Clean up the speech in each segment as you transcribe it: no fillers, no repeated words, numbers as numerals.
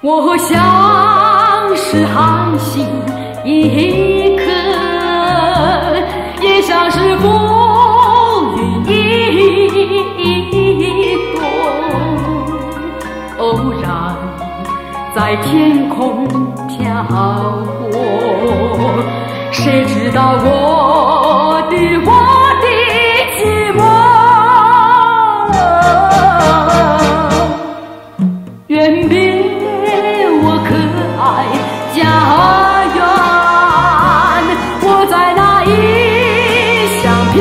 我像是寒星一颗，也像是浮云一朵，偶然在天空飘过，谁知道我的寂寞？远别我可爱家园，我在那异乡漂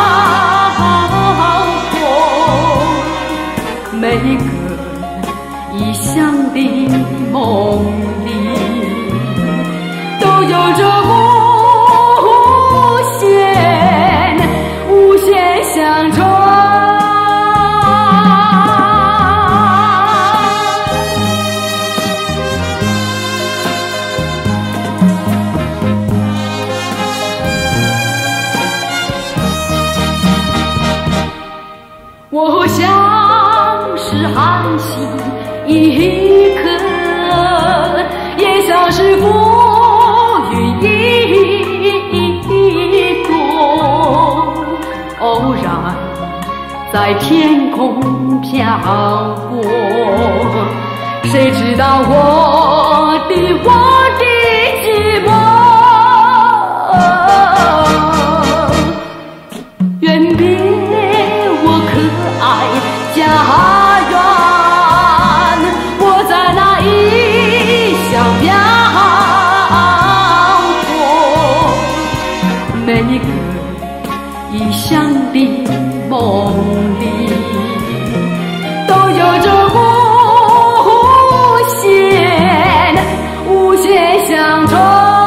泊，每个异乡的梦里都有着无限乡愁。我像是寒星一颗，也像是浮云一朵，偶然在天空飘过，谁知道我的寂寞？远别我可爱家园，我在那异乡漂泊，每个异乡的梦里都有着无限乡愁。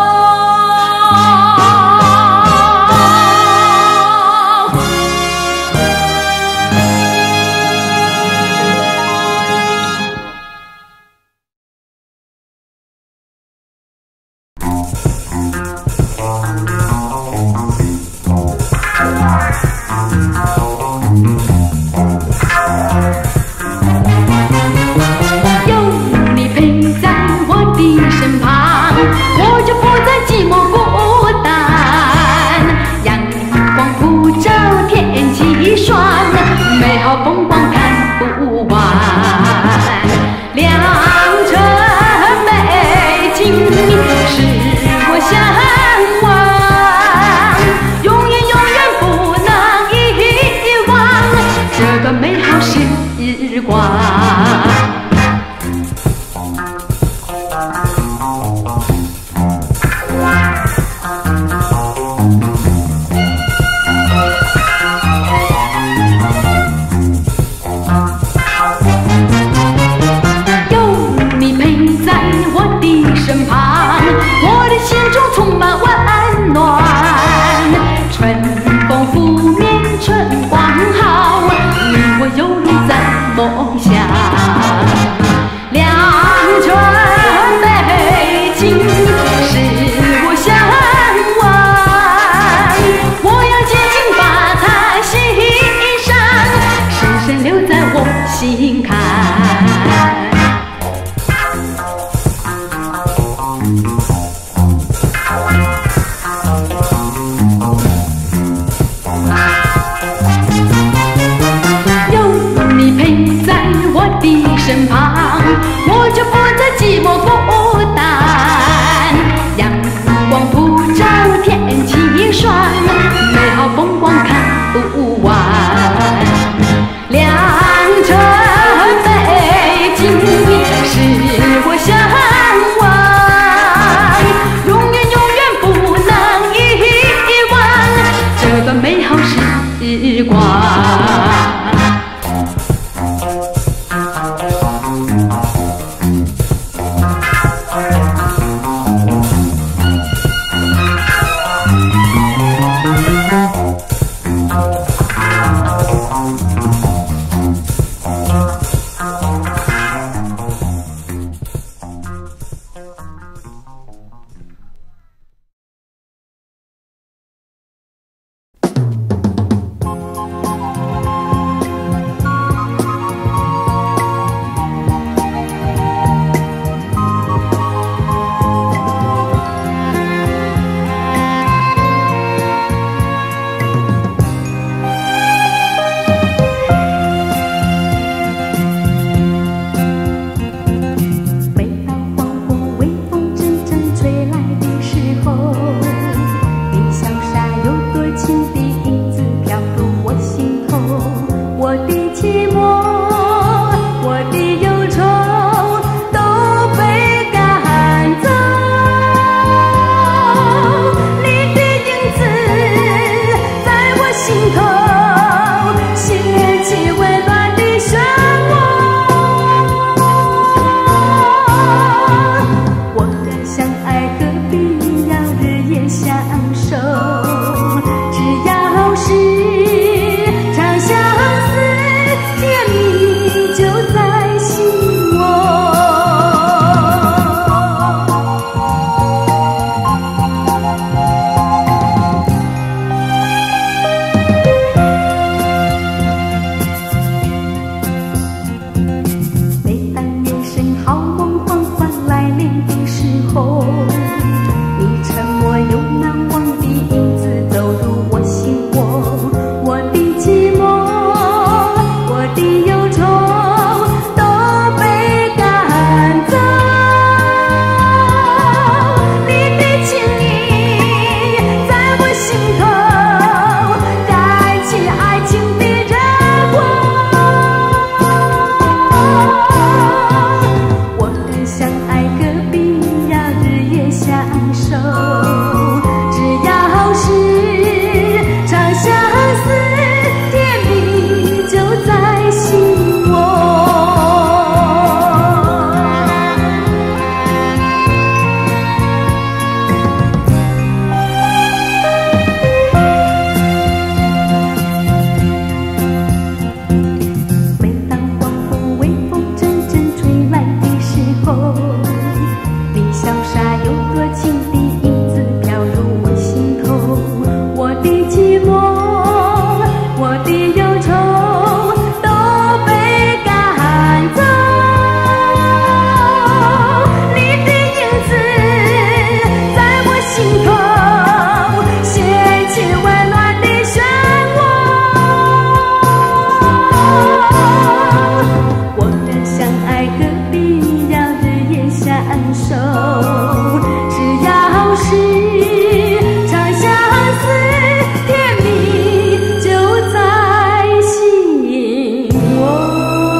风光看不完，良辰美景使我向往，永远不能遗忘这段美好时光。身旁，我的心中充满温暖。春风拂面春光好，你我有路在梦乡。良辰美景使我向往，我要紧紧把它欣赏，深深留在我心坎。身旁， 受。只要是长相思，甜蜜就在心窝。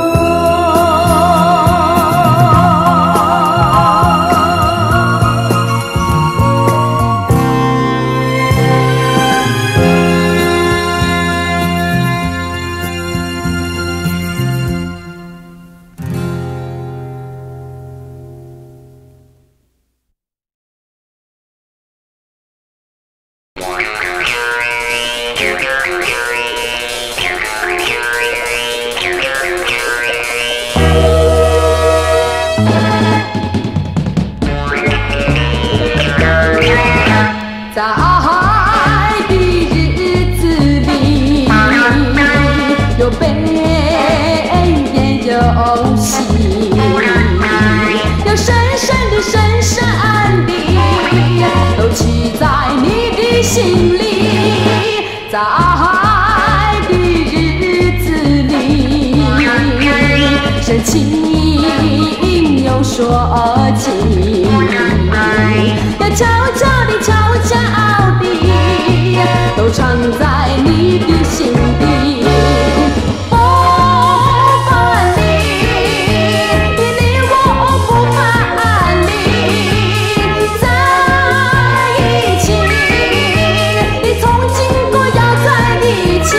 在爱的日子里，有悲也有喜，有深深的深深的，都记在你的心里。在爱的日子里，深情又说尽，要悄悄地悄悄地，都藏在你的心底。不分离，你我不分离，在一起，你从今过要在一起，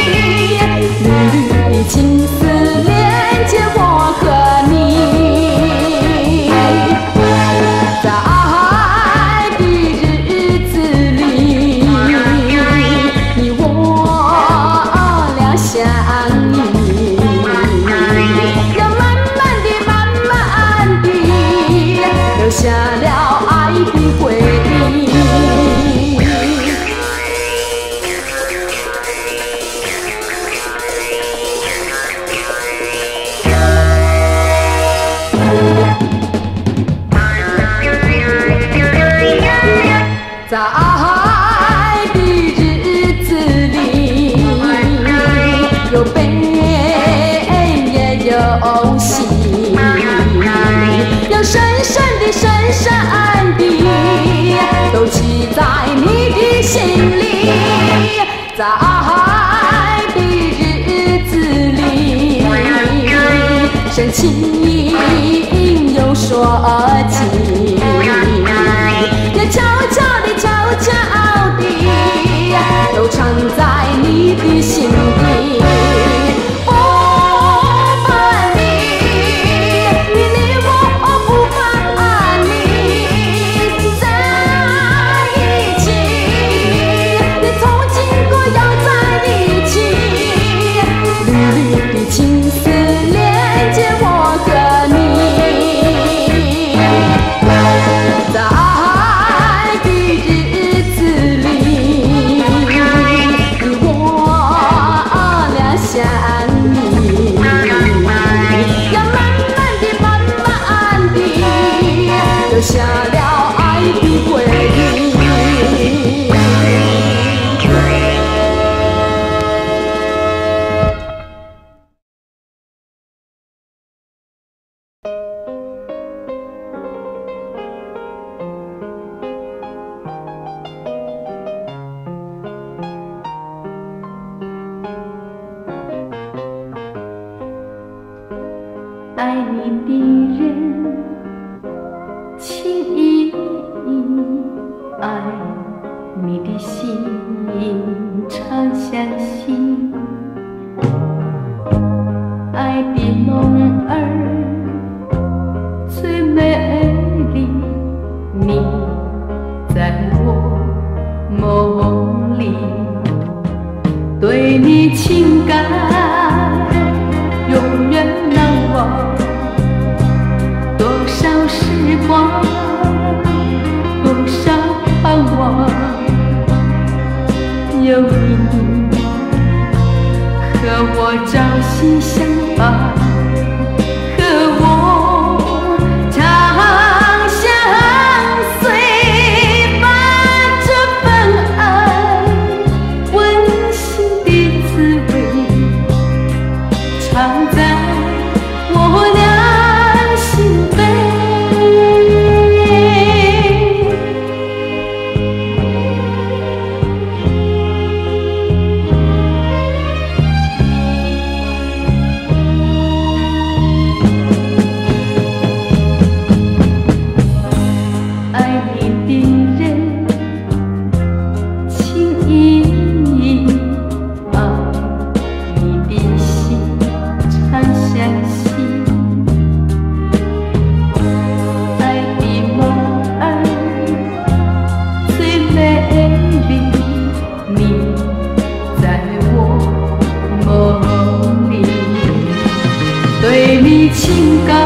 缕缕的情丝连接我和你。在爱的日子里，你我俩相依，要慢慢地慢慢地留下了爱的回忆。在爱的日子里，有悲也有喜，有深深的深深的，都记在你的心里。在爱的日子里，深情又说尽，要悄悄地悄悄地，都藏在你的心底。不分离，你我不分离，在一起，你从今过要在一起，缕缕的情丝连接我和你。在爱的日子里，你我俩相依，要慢慢地慢慢地留下了爱的回忆。爱你的人，轻易爱你的心，常相信。爱的梦儿最美丽，你在我梦里，对你情感永远难忘。多少时光，多少盼望，有你情感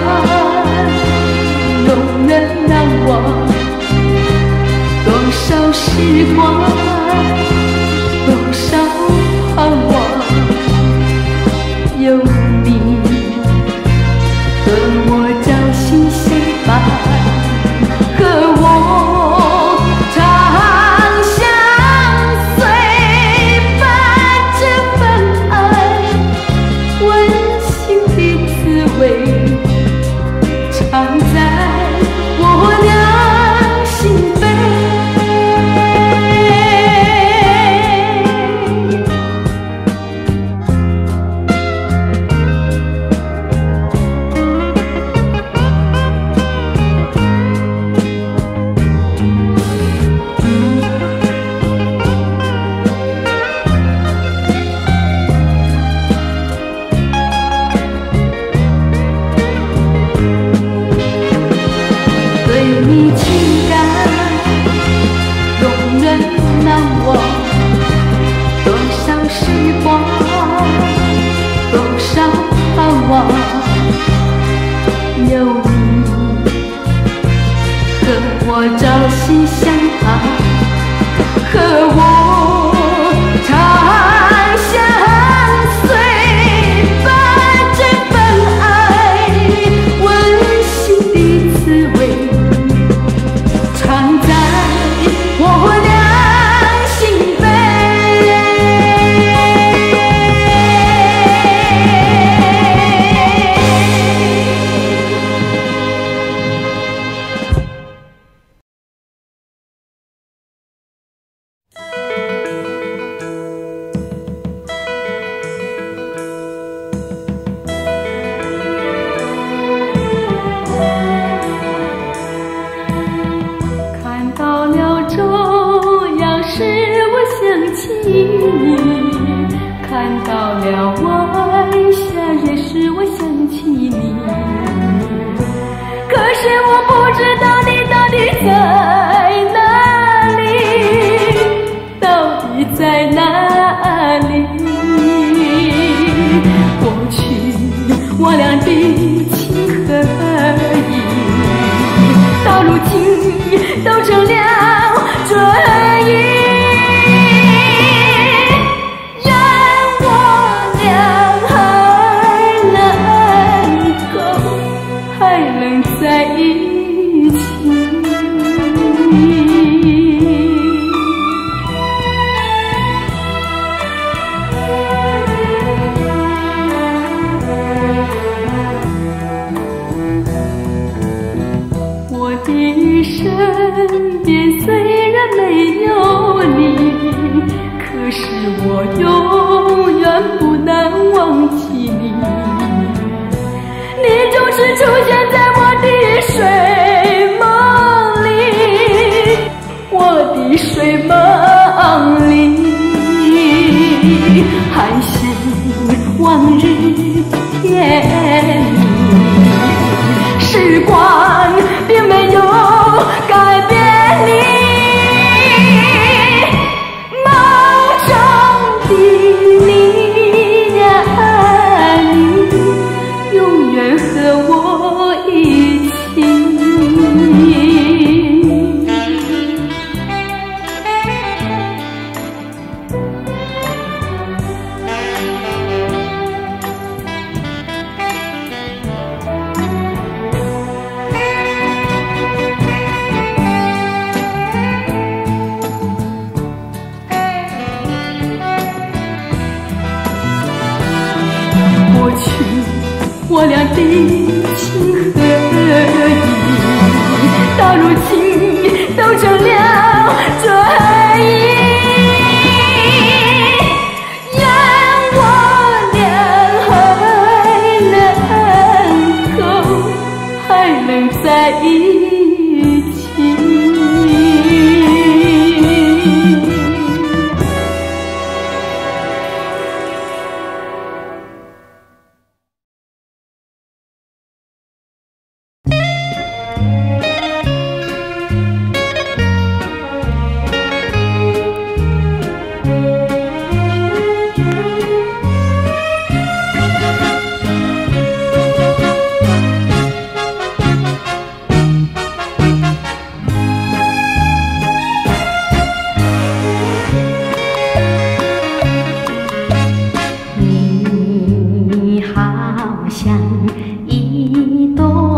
永远难忘，多少时光，多少盼望，有你和我朝夕相伴，和我长相随，把这份爱温馨的滋味藏在我俩心扉。对你情感永远难忘，多少时光，多少盼望，有你和我朝夕相伴，和我长相随，把这份爱温馨的滋味藏在我俩心扉。看到了中央时，我想起你；看到了晚霞也是我想起你。可是我不知道你到底在哪里，到底在哪里？过去我俩的情和义，到如今都成了追忆。愿我俩还能够，还能在一起。我的身边虽然没有你，可是我永远不能忘记你。你总是出现在我的睡梦里，我的睡梦里，还像往日甜蜜。时光并没有改变你，梦中的你呀，你永远和我一起。过去我俩的情和义，到如今都成了追忆。愿我俩还能够，还能在一起。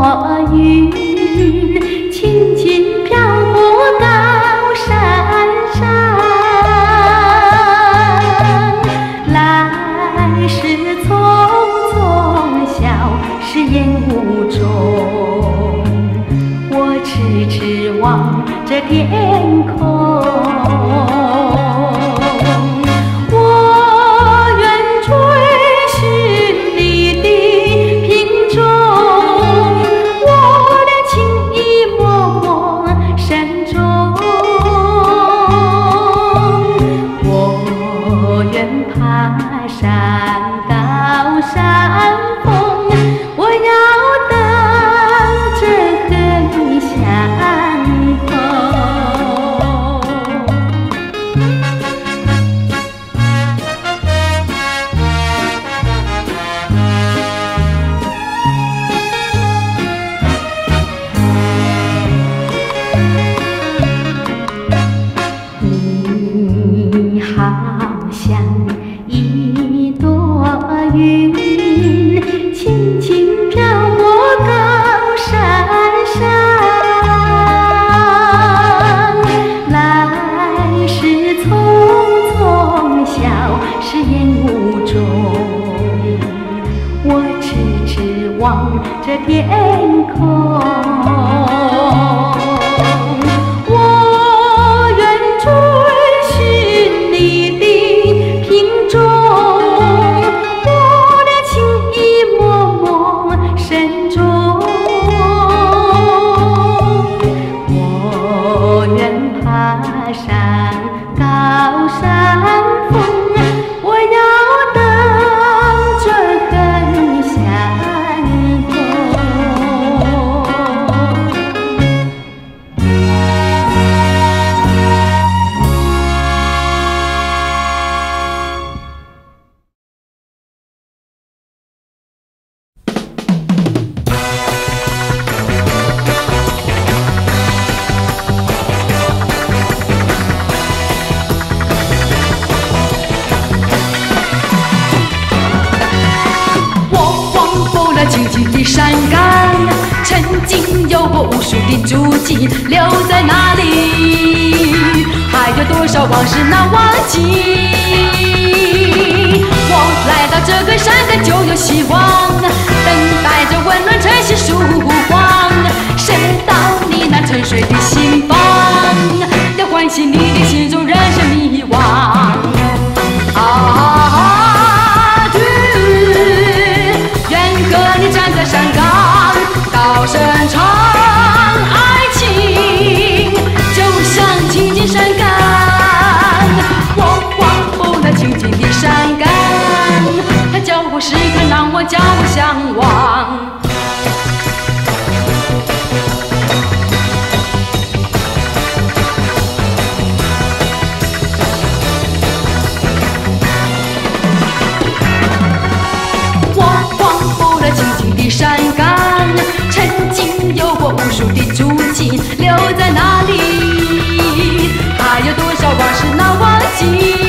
云，轻轻飘过高山上。来时匆匆，消失烟雾中。我痴痴望着天空。这天空，我愿追寻你的瓶中，我俩情意默默深重。我愿爬上高山峰，我要等这很相逢。山岗曾经有过无数的足迹，留在那里，还有多少往事难忘记。我来到这个山岗就有希望，等待着温暖晨曦曙光，伸到你那沉睡的心房，要唤醒你的心中人生迷惘。和你站在山岗，高声唱爱情，就像亲近山岗。我忘不了亲近的山岗，它叫我时刻难忘，叫我向往。山岗曾经有过无数的足迹，留在那里，还有多少往事难忘记。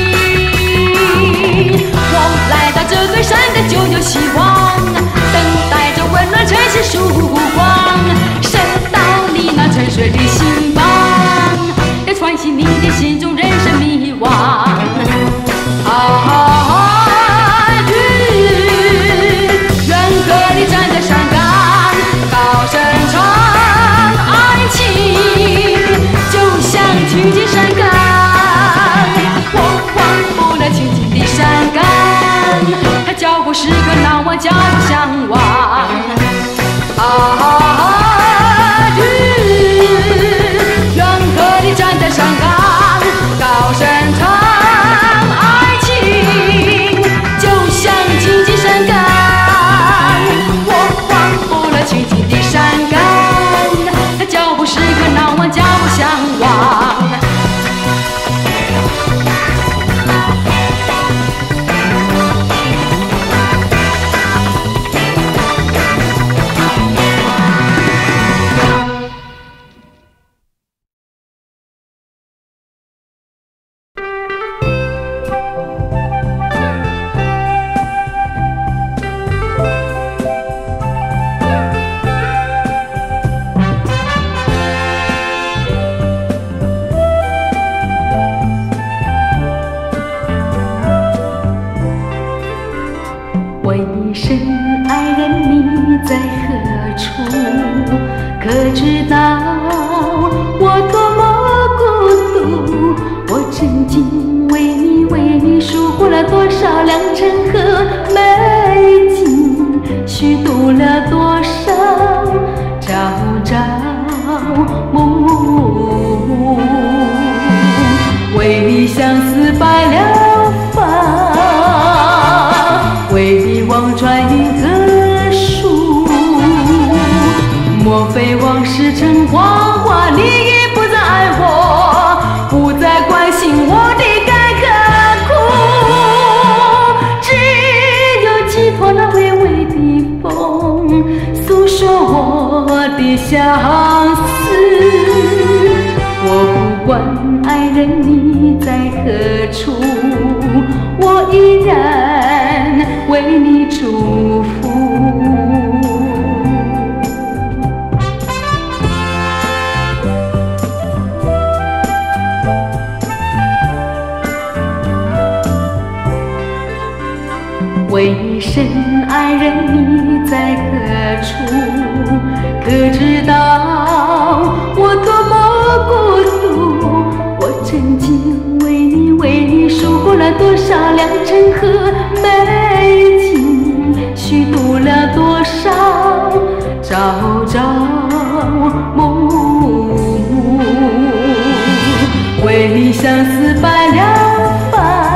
我来到这个山岗就有希望，等待着温暖晨曦曙光，伸到你那沉睡的心房，要唤醒你的心中人生迷惘。和你站在山岗，高声唱爱情，就像亲近山岗。我忘不了亲近的山岗，它叫我时刻难忘，叫我向往。愿和你站在山岗，高声唱爱情，就像亲近山岗。亲近的山岗，它叫我时刻难忘，叫我向往。 可知道我多么孤独？我曾经为你数过了多少良辰和美景，虚度了多少朝朝暮，为你相思白了发，为你望穿云和树。莫非往事成谎话，你已不再爱我，不再关心我的甘和苦，只有寄托那微微的风，诉说我的相思。我不管爱人你在何处，我依然为你祝福。为深爱人你在何处？可知道我多么孤独？我曾经为你数过了多少良辰和美景，虚度了多少朝朝暮暮，为你相思白了发，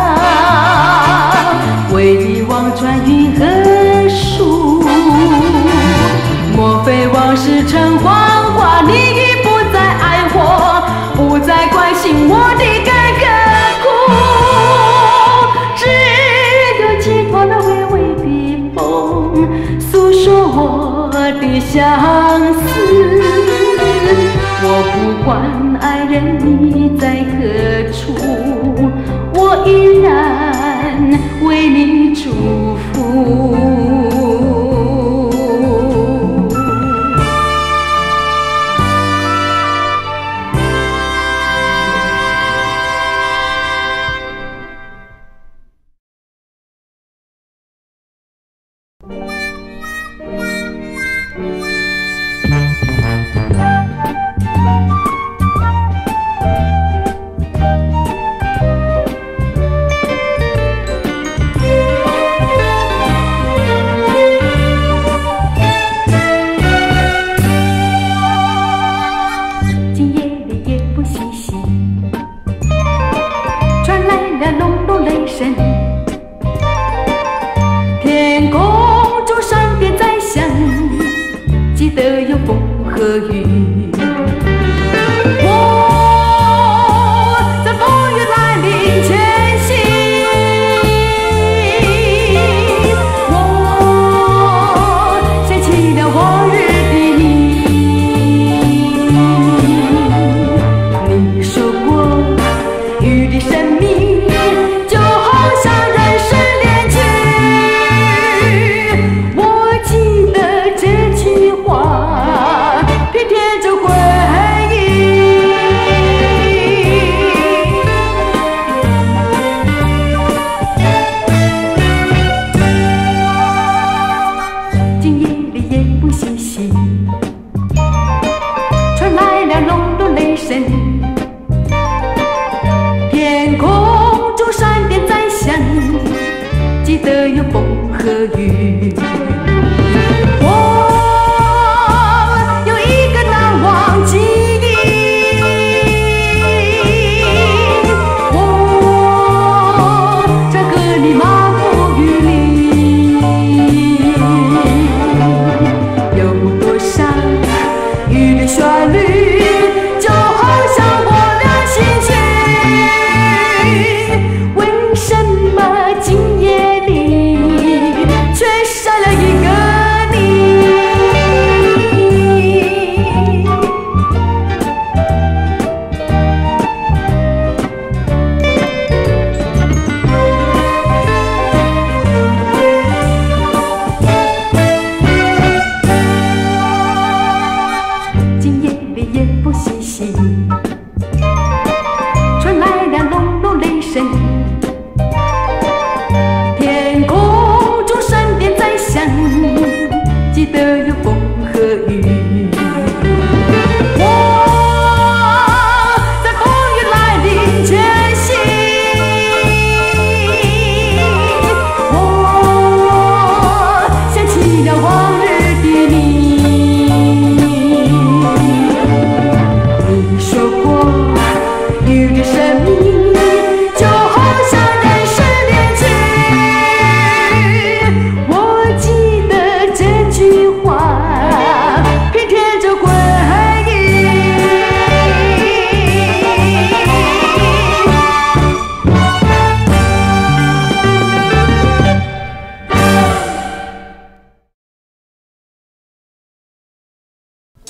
为你望穿云和树。莫非往事成谎话，你已不再爱我，不再关心我的甘和苦，只有寄托那微微的风，诉说我的相思。我不管爱人你在何处，我依然为你祝福。天空中闪电在响，记得有风和雨。我在风雨来临前行，我想起了往日的你说过雨的生命就好像人生恋曲，我记得这句话偏贴着回忆。今夜里夜不细细，传来了隆隆雷声，天空中闪电在响，记得有风和雨。我有一个难忘记忆，我常和你漫步雨里，有多少雨的旋律就好像我俩心情，为什么今夜里却闪了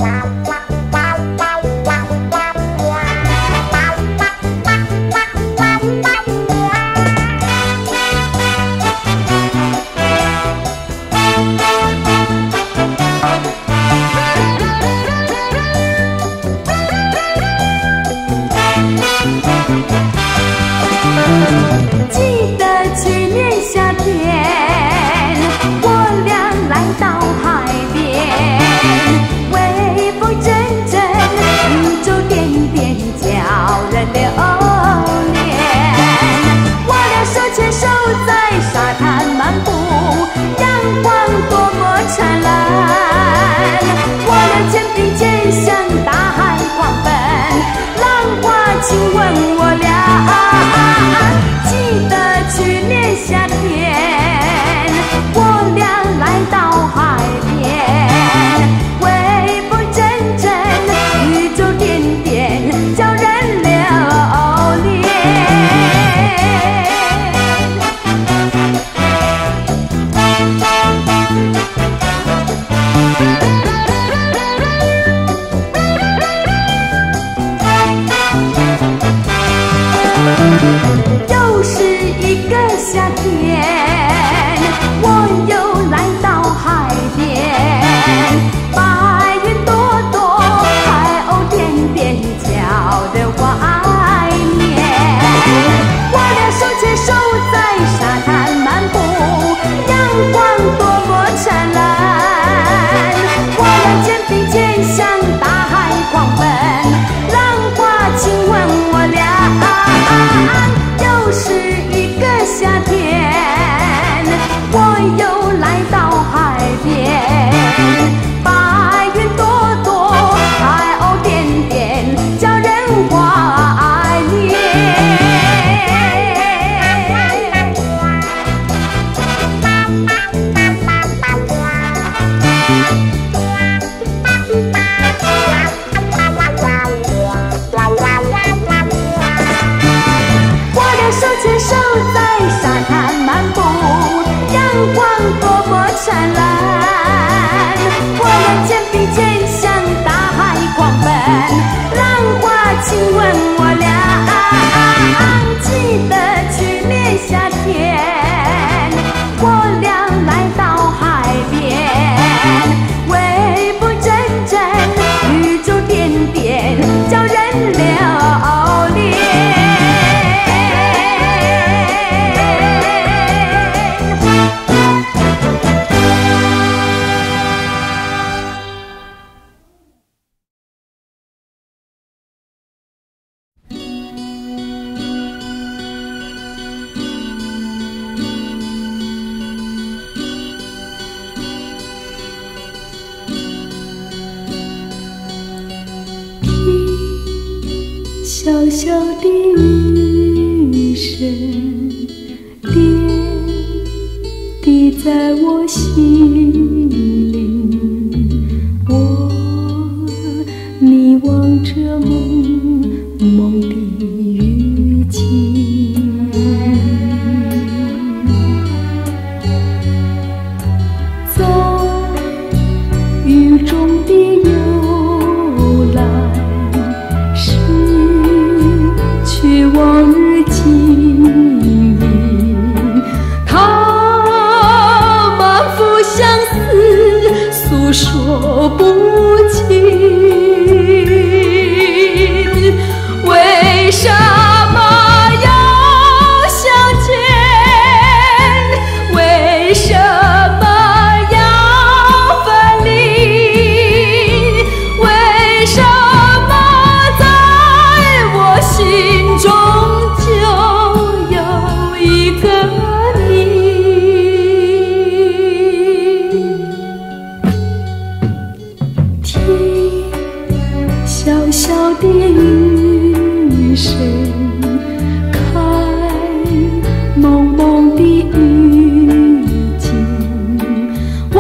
记得去年夏天，我俩来到海边，微风阵阵，宇宙点点，叫人留恋。我俩手牵手在沙滩漫步，阳光多么灿烂。我俩肩并肩向大海狂奔，浪花亲吻我俩。记得去年夏天，我俩来到海边，微风阵阵，宇宙点点，叫人留恋。又是一个夏天，我又来到海边，白云朵朵，海鸥点点，叫人怀念。我俩手牵手在沙滩漫步，阳光多么灿烂。我俩肩并肩向大海狂奔，浪花亲吻我俩。又是一个夏天，我又来到海边，白云朵朵，海鸥点点，叫人怀念。手牵手在沙滩漫步，阳光多么灿烂。我俩肩并肩向大海狂奔，浪花亲吻我俩。记得去年夏天，我俩来到海边，微风阵阵，宇宙点点，叫人留恋。小小的雨声点滴在我心里，我凝望着蒙蒙的雨季，在雨中的游览是去往日经历，它满腹相思诉说不尽。为什么要相见？为什么要分离？为什么在我心中就有一个你？听小小的雨声，看蒙蒙的雨景，我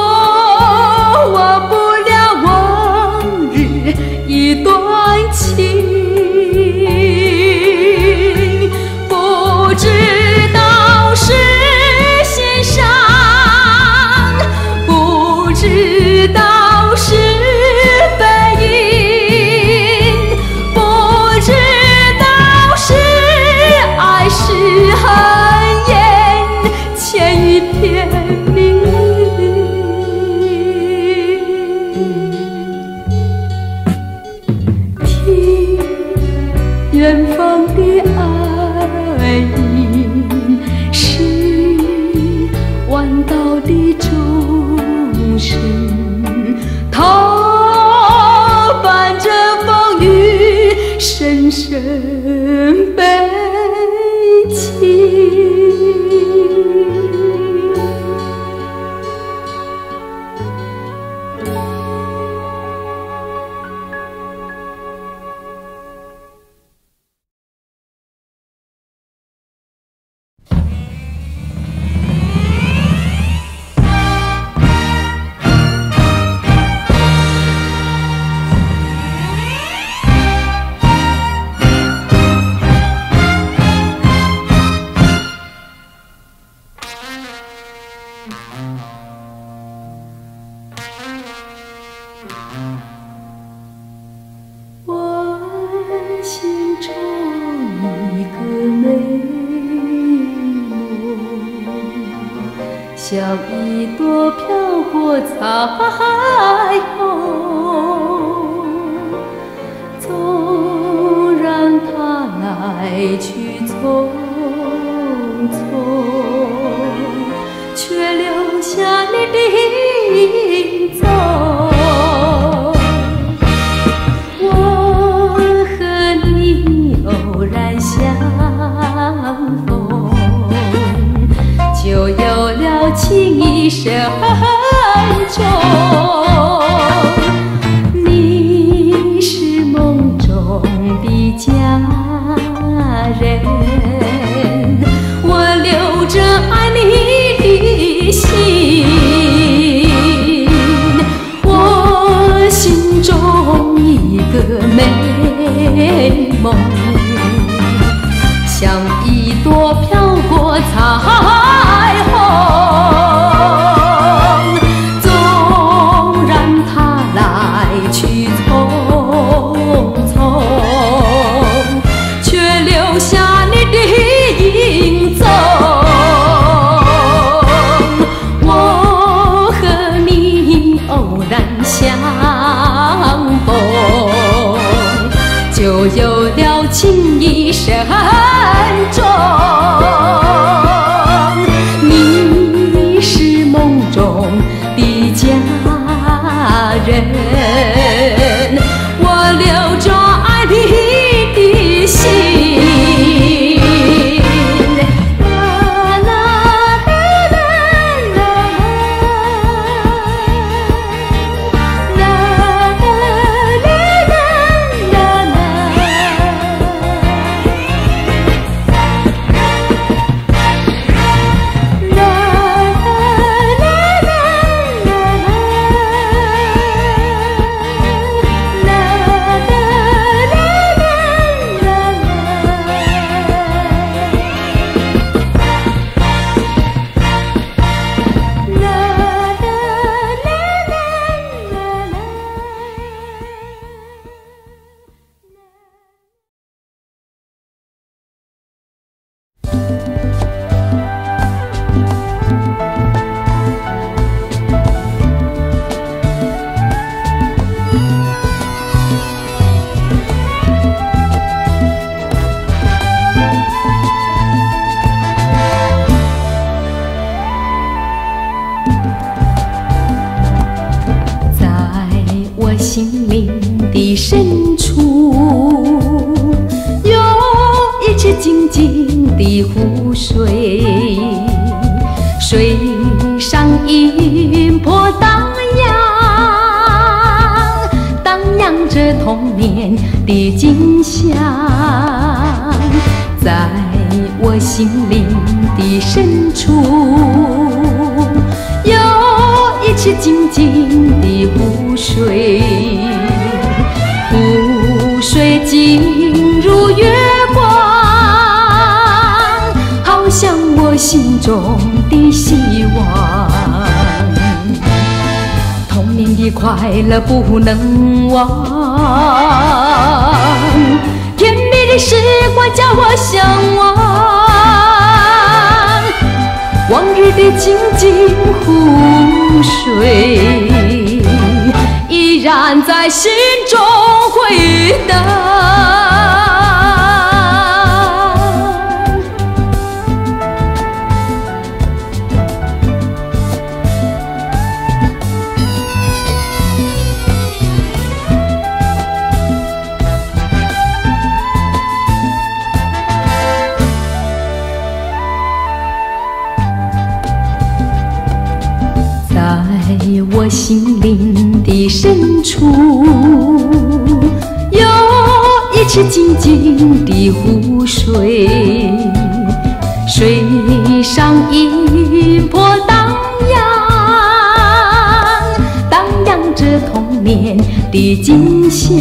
忘不了往日一段情。不知道是心伤，不知道是声声悲泣。像一朵飘过彩虹，纵然它来去匆匆，却留下你的影踪。我和你偶然相逢，就有了情意深重。你是梦中的佳人，我留着爱你的心。我心中一个美梦，像一朵飘过彩虹，纵然它来去匆匆，却留下你的影踪。我和你偶然相逢，就有了情意深重。你是梦中的佳人，我留着爱你的心。啦啦啦啦啦啦啦啦啦心灵的深处，有一池静静的湖水，水上音波荡漾着童年的景象，在我心灵的深处，有一池静静的湖水，湖水进入月光，好像我心中的希望。童年的快乐不能忘，甜蜜的时光叫我向往，往日的静静湖水依然在心中回荡。 的深处，有一池静静的湖水，水上银波荡漾着童年的景象，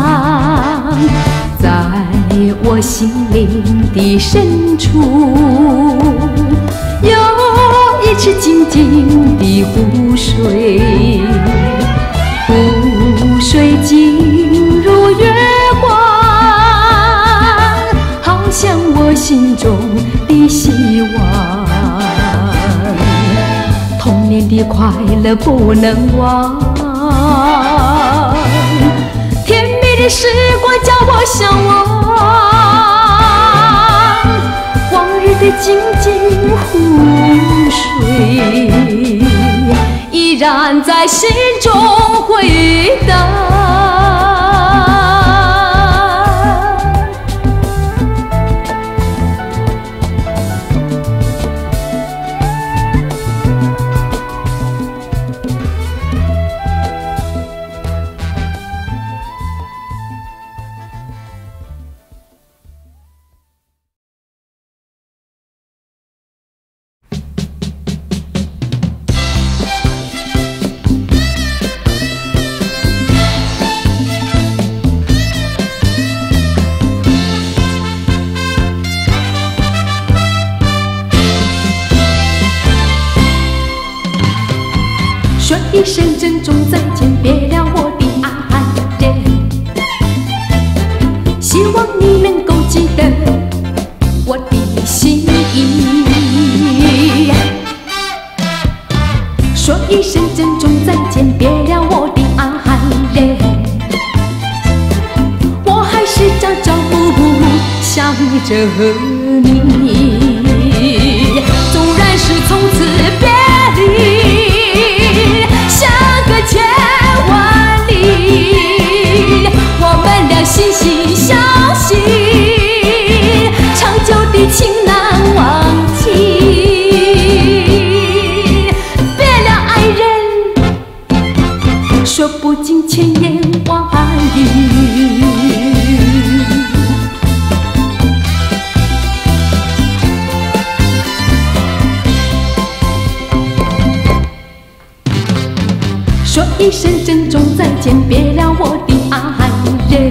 在我心灵的深处，有一池静静的湖水，湖水静如月光，好像我心中的希望。童年的快乐不能忘，甜蜜的时光叫我向往，往日的静静湖水依然在心中回荡。说一声珍重再见，别了我的爱人，希望你能够记得我的心意。说一声珍重再见，别了我的爱人，我还是朝朝暮暮想着你，纵然是从此别离，相隔千万里，我们俩心心相惜，长久的情难忘记。别了爱人，说不尽千言万语。说一声珍重再见，别了我的爱人，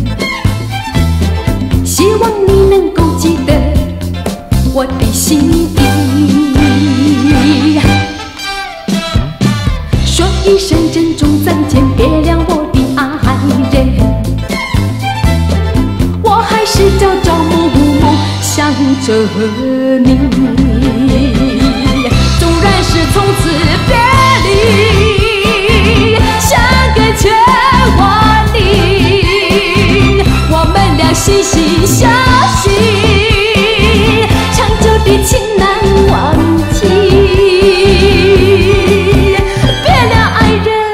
希望你能够记得我的心意。说一声珍重再见，别了我的爱人，我还是朝朝暮暮想着你，纵然是从此别离，相隔千万里，我们俩心心相惜，长久的情难忘记。别了爱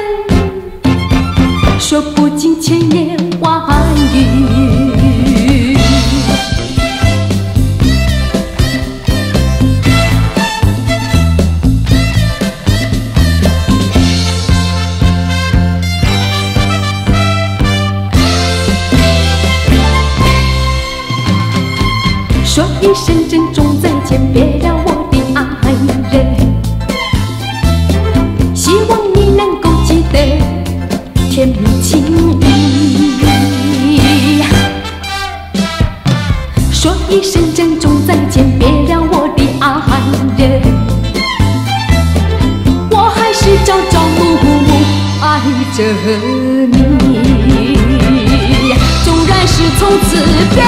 人，说不尽千言万语。说一声珍重再见，别了我的爱人，希望你能够记得甜蜜情谊。说一声珍重再见，别了我的爱人，我还是朝朝暮暮爱着你，纵然是从此别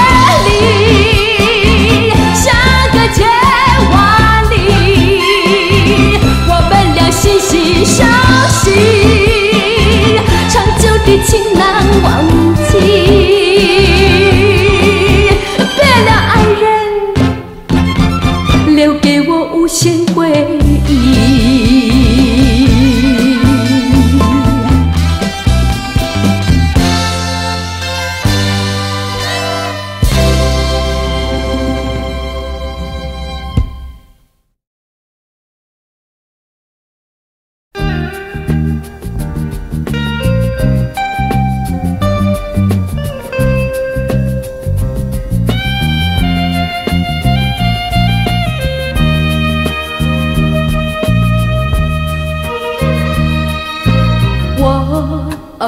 离，相隔千万里，我们俩心心相惜，长久的情难忘记。别了爱人，留给我无限回忆。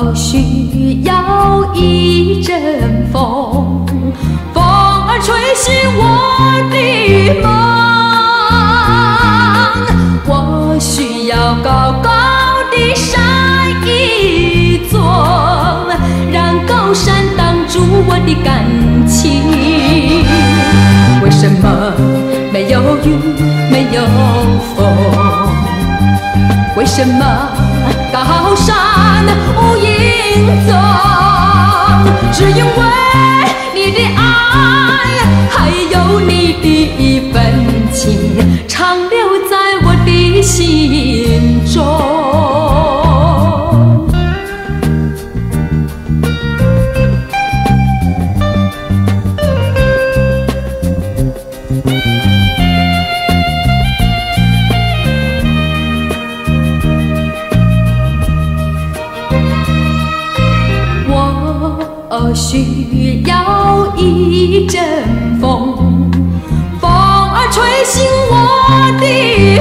需要一阵风，风儿吹醒我的梦。我需要高高的山一座，让高山挡住我的感情。为什么没有雨，没有风？为什么高山无影踪？只因为你的爱，还有你的一份情，长留在我的心中。我需要一阵风，风儿吹醒我的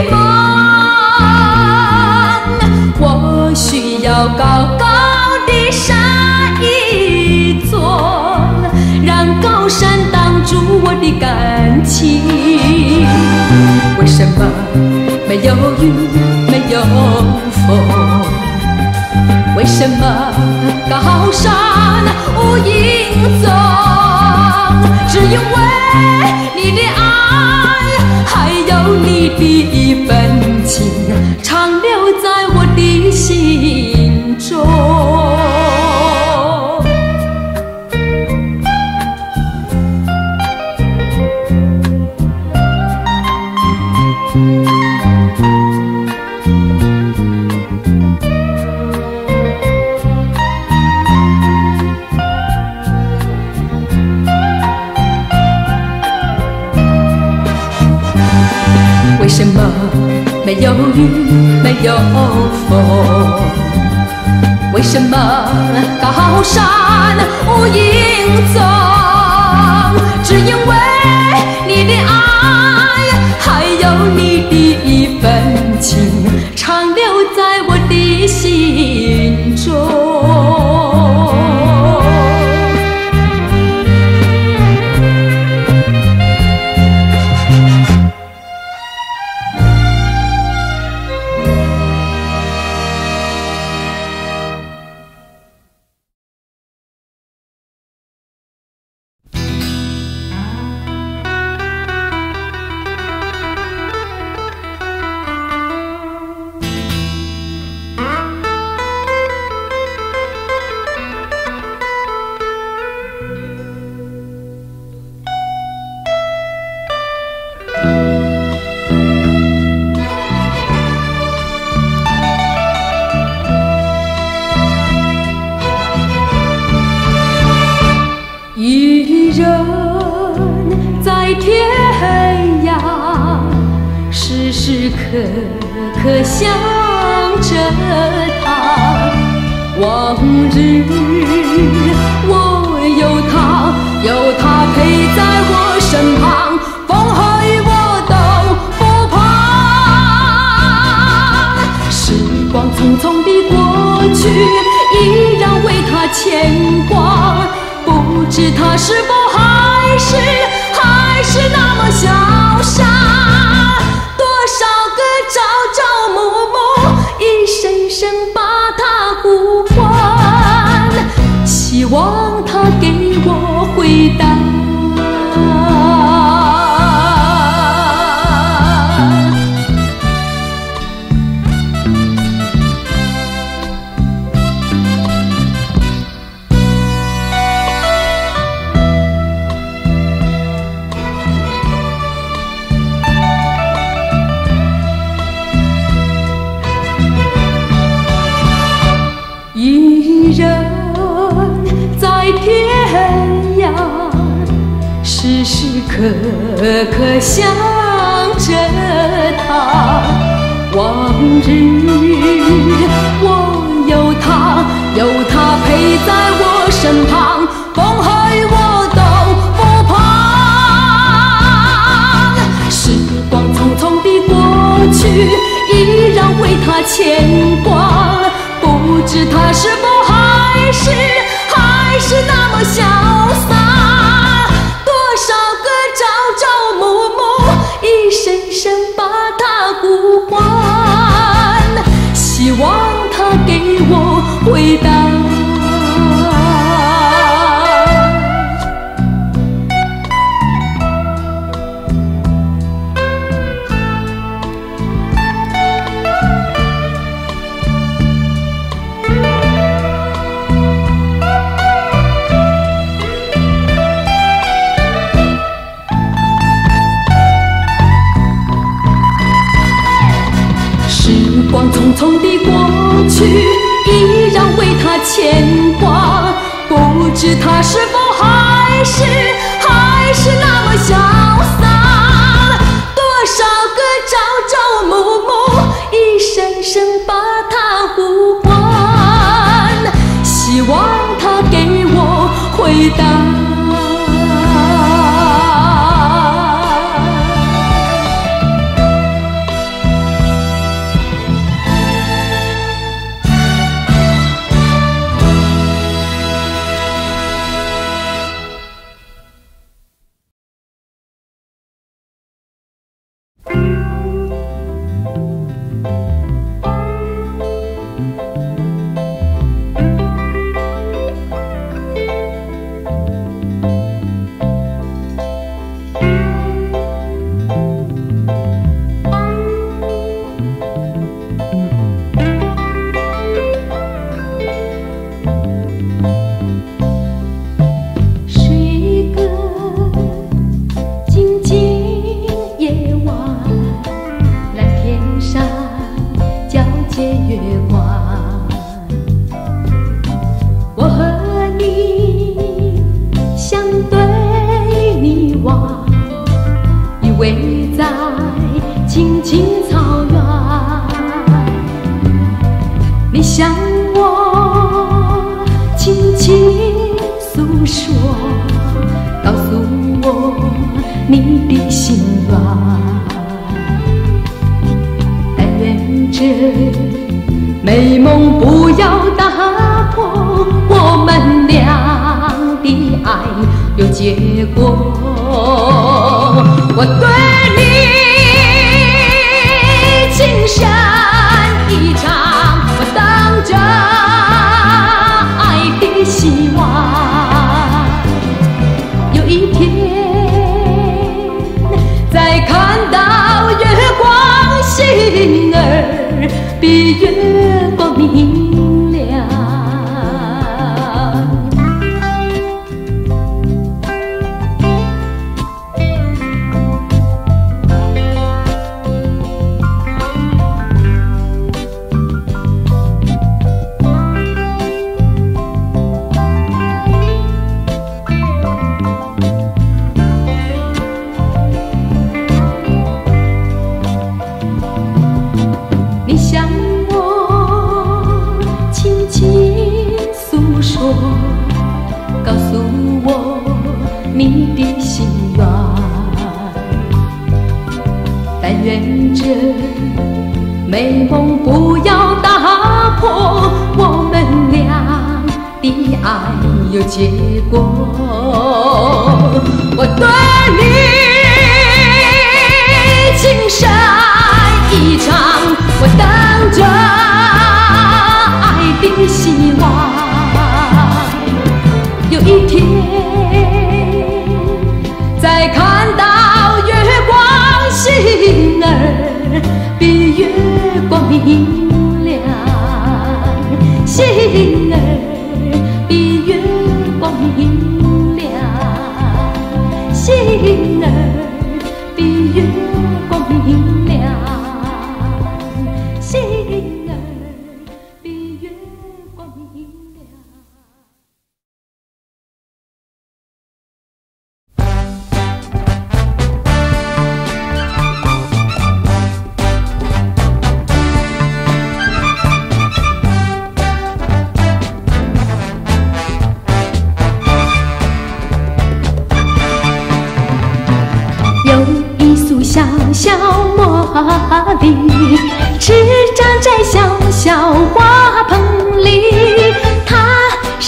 梦。我需要高高的山一座，让高山挡住我的感情。为什么没有雨，没有风？为什么高山无影踪？只因为你的爱，还有你的一份情，长留在我的心中。为什么没有雨，没有风？为什么高山无影踪？只因为你的爱，还有你的一份情，长留在我的心中。一人在天涯，时时刻刻想着他。往日我有他，有他陪在我身旁，风和雨我都不怕。时光匆匆地过去，依然为他牵挂。不知他是否还是那么潇洒？多少个朝朝暮暮，一声声把他呼唤，希望他给我回答。一人在天涯，时时刻刻想着他。往日我有他，有他陪在我身旁，风和雨我都不怕。时光匆匆地过去，依然为他牵挂。不知他是否还还是那么潇洒。多少个朝朝暮暮，一声声把它呼唤，希望它给我回答。匆匆地过去，依然为他牵挂。不知他是否还是那么潇洒。多少个朝朝暮暮，一声声把他呼唤，希望他给我回答。美梦不要打破，我们俩的爱有结果。我对你情深意长，我等着爱的希望。有一天，再看到月光，心儿比月光明亮。你向我轻轻诉说，告诉我你的心愿。但愿这美梦不要打破，我们俩的爱有结果。我对你情深意长，我等着爱的希望。有一天，再看到月光，心儿比月光明亮，心儿比月光明亮，心儿比月光明亮。心儿比月光明亮。有一束小小茉莉，只长在小小花盆里。它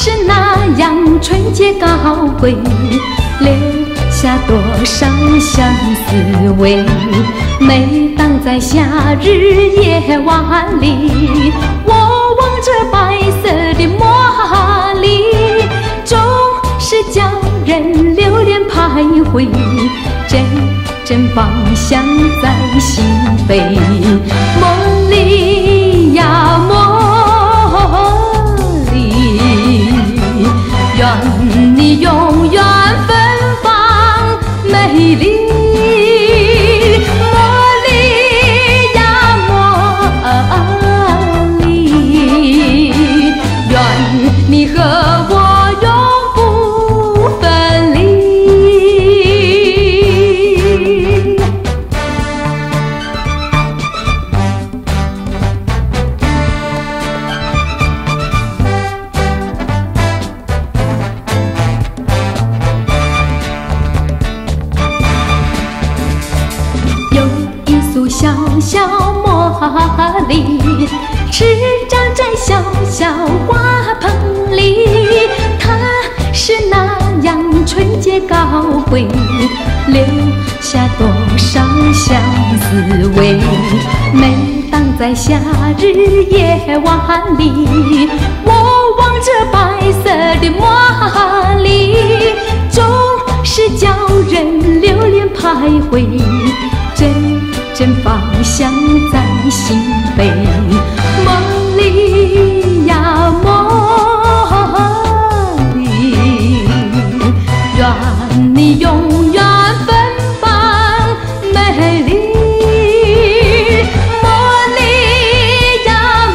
会，留下多少相思味。每当在夏日夜晚里，我望着白色的茉莉，总是叫人流连徘徊，阵阵芳香在心扉。茉莉呀茉莉，愿你永远芬芳美丽。你和我永不分离。有一束小小茉莉，只长在小小花盆里，它是那样纯洁高贵，留下多少相思味。每当在夏日夜晚里，我望着白色的茉莉，总是叫人流连徘徊，阵阵芳香在心扉。茉莉呀茉莉，愿你永远芬芳美丽。茉莉呀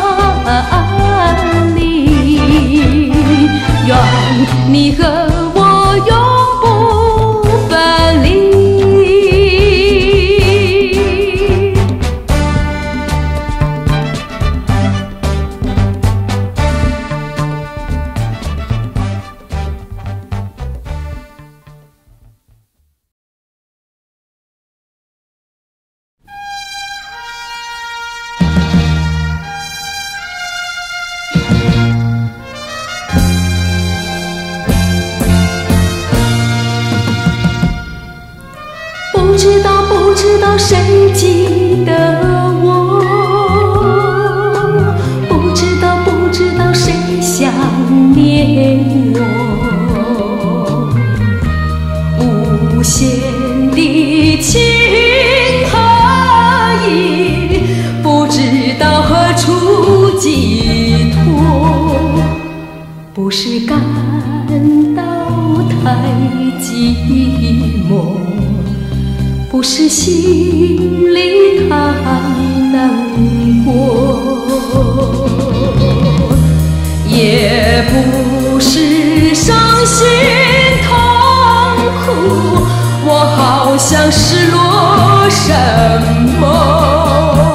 茉莉，愿你和我永不分离。不知道谁记得我，不知道谁想念我。无限的情和意，不知道何处寄托。不是感到太寂寞，不是心里太难过，也不是伤心痛苦，我好像失落什么。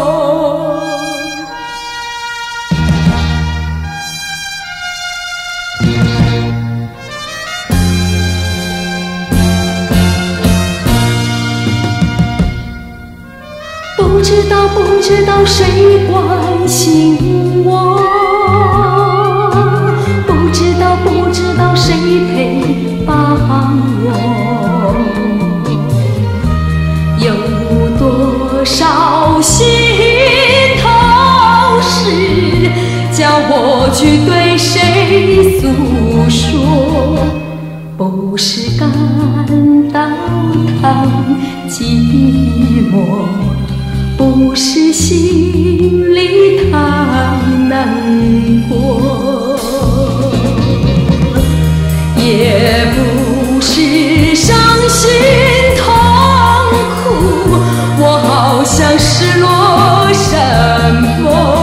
不知道谁关心我，不知道谁陪伴我，有多少心头事叫我去对谁诉说，不是感到太寂寞，不是心里太难过，也不是伤心痛苦，我好像失落什么。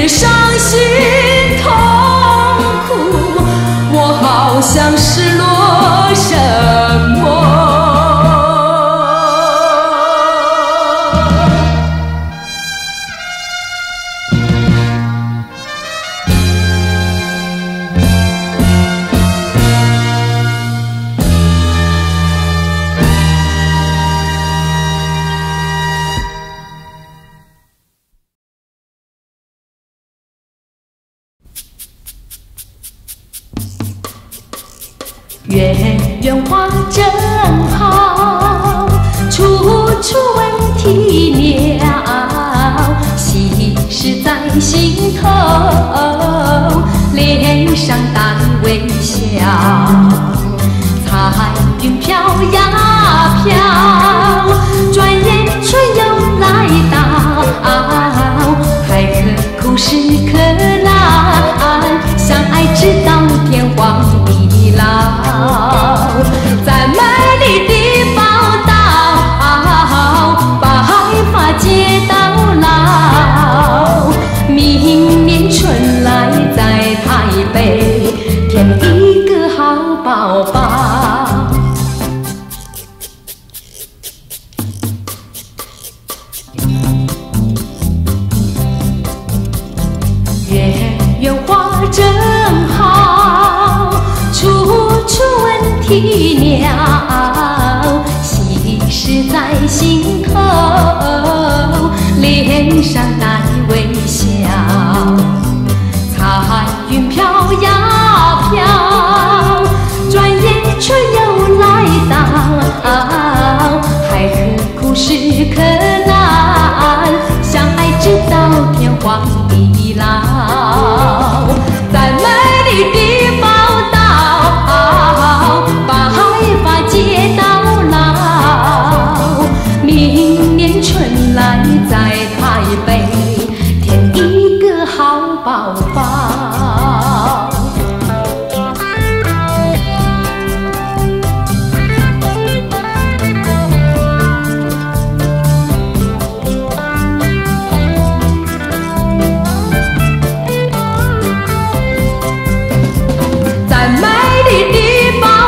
是伤心痛苦，我好像失落什么。圆圆花正好，处处闻啼鸟，喜事在心头，脸上带微笑。彩云飘呀飘，转眼春又来到，还何苦时可难，相爱直到天荒地老。在美丽的宝岛，白发街到老。明年春来在台北，添一个好宝宝。圆圆花正好，处处闻啼鸟，喜事在心头，脸上带微笑。彩云飘呀飘，转眼春又来到，还何苦时可难，相爱直到天荒地老。在美丽的宝岛，白发街到老。明年春来在台北，添一个好宝宝。在美丽的宝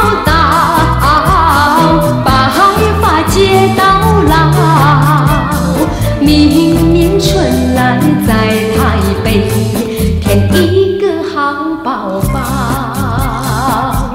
岛，白发街到老。明年春来在台北，添一个好宝宝。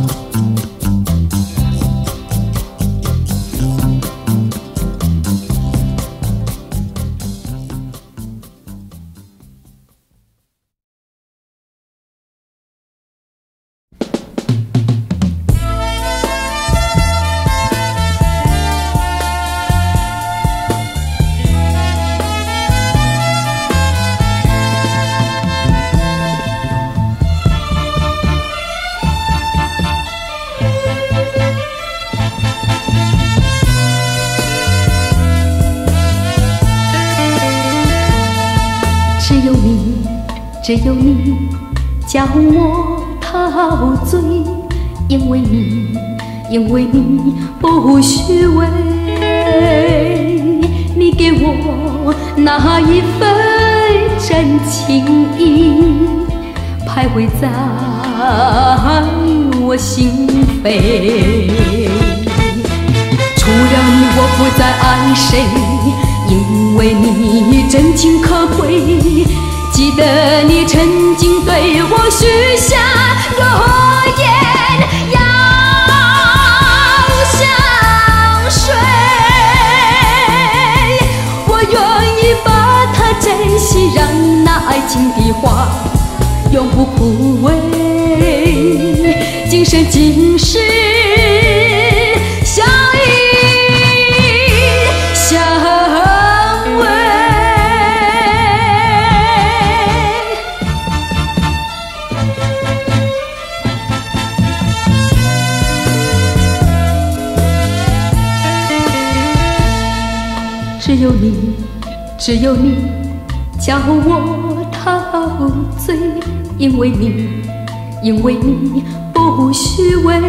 只有你叫我陶醉，因为你不虚伪，你给我那一份真情意，徘徊在我心扉。除了你，我不再爱谁，因为你真情可贵。记得你曾经对我许下诺言，要相随，我愿意把它珍惜，让那爱情的花永不枯萎，今生今世相依相偎。只有你叫我陶醉，因为你不虚伪，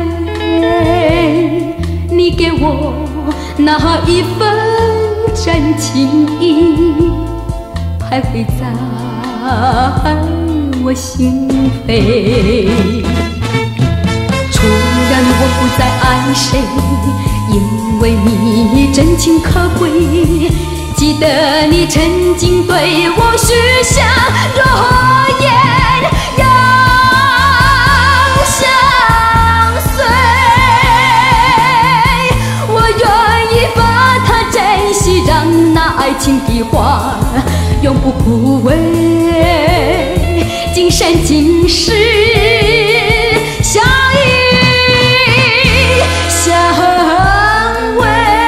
你给我那一份真情意，徘徊在我心扉。除了你，我不再爱谁，因为你真情可贵。记得你曾经对我许下诺言，要相随。我愿意把它珍惜，让那爱情的花永不枯萎，今生今世相依相偎。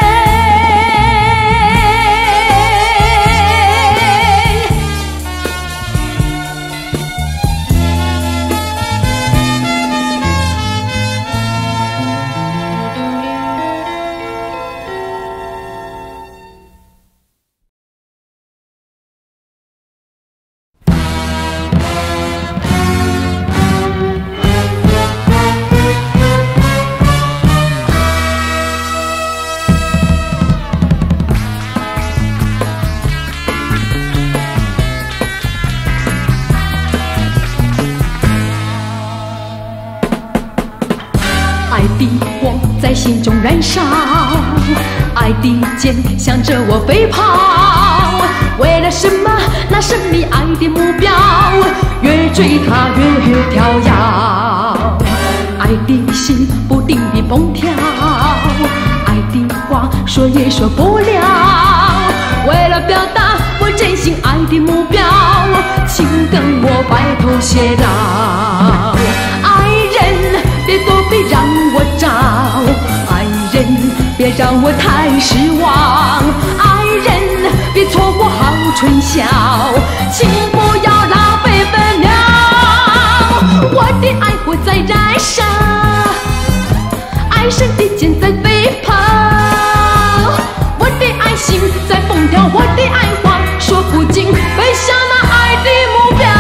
在心中燃烧，爱的箭向着我飞跑。为了什么？那神秘爱的目标，越追它越跳跃。爱的心不停地蹦跳，爱的话说也说不了。为了表达我真心爱的目标，请跟我白头偕老。爱人别躲避，让我找。爱人别让我太失望。爱人别错过好春宵，请不要浪费分秒。我的爱火在燃烧，爱神的箭在飞跑。我的爱心在蹦跳，我的爱话说不尽，飞向那爱的目标。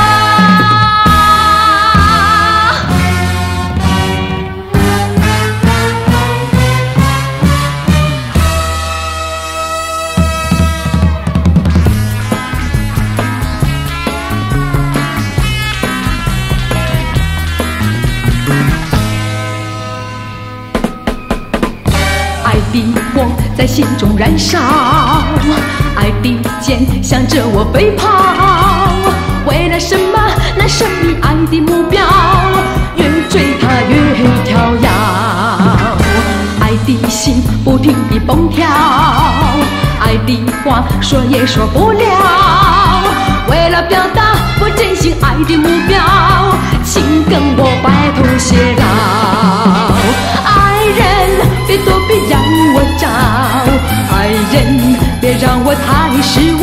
火在心中燃烧，爱的箭向着我飞跑。为了什么？那神秘爱的目标，越追它越跳跃。爱的心不停地蹦跳，爱的话说也说不了。为了表达我真心爱的目标，请跟我白头偕老。爱人别躲避，让我找。爱人别让我太失